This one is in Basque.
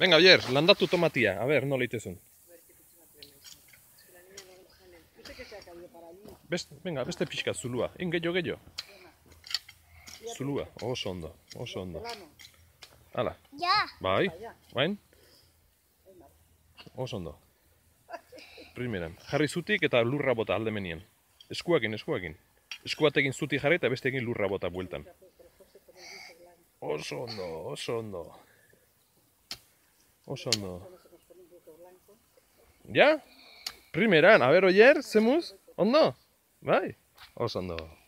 Venga, Oyer, landatu tomatia. A ver, nola itezun. Venga, beste pixka, zulua. Gehiago. Zulua, oso ondo, oso ondo. Hala. Ja. Bai, bain? Oso ondo. Primeran, jarri zutik eta lurra bota aldemenien. Eskuakin. Eskuatekin zutik jarri eta bestekin lurra bota bueltan. Oso ondo, oso ondo. Oso ondo. Ja? Primeran, a ver, Oyer, zemuz? Ondo? Bai? Oso ondo.